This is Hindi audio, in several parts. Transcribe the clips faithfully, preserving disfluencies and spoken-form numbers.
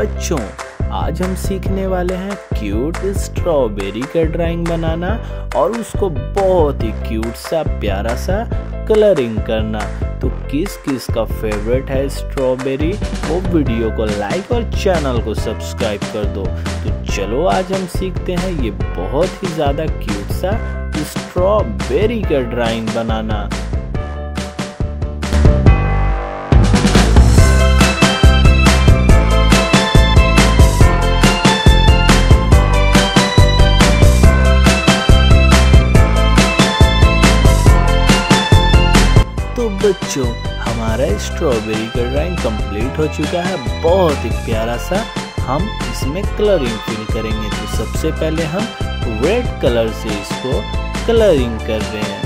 बच्चों, आज हम सीखने वाले हैं क्यूट स्ट्रॉबेरी का ड्राइंग बनाना और उसको बहुत ही क्यूट सा प्यारा सा कलरिंग करना। तो किस किस का फेवरेट है स्ट्रॉबेरी, वो वीडियो को लाइक और चैनल को सब्सक्राइब कर दो। तो चलो आज हम सीखते हैं ये बहुत ही ज़्यादा क्यूट सा स्ट्रॉबेरी का ड्राइंग बनाना। तो बच्चों, हमारा स्ट्रॉबेरी का ड्राइंग कंप्लीट हो चुका है। बहुत ही प्यारा सा हम इसमें कलरिंग फिल करेंगे। तो सबसे पहले हम रेड कलर से इसको कलरिंग कर रहे हैं।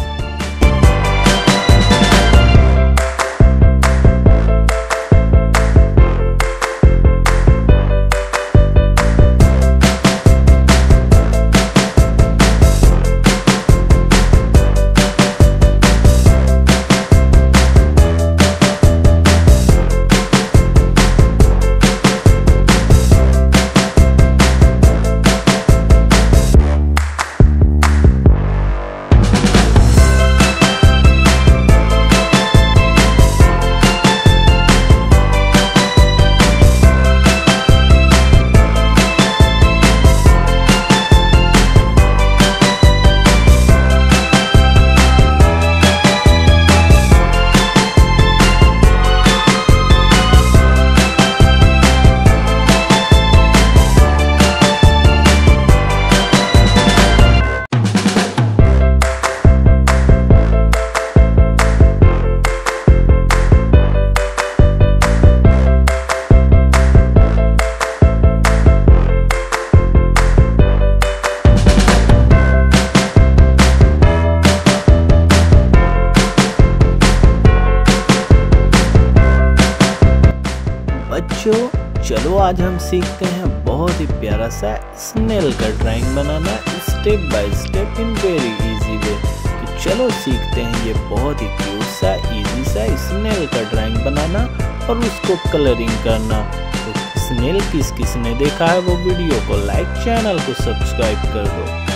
बच्चों, चलो आज हम सीखते हैं बहुत ही प्यारा सा स्नेल का ड्राइंग बनाना step by step in very easy way. तो चलो सीखते हैं ये बहुत ही क्यूट सा इजी सा स्नेल का ड्राइंग बनाना और उसको कलरिंग करना। तो स्नेल किस किस ने देखा है वो वीडियो को लाइक, चैनल को सब्सक्राइब कर दो।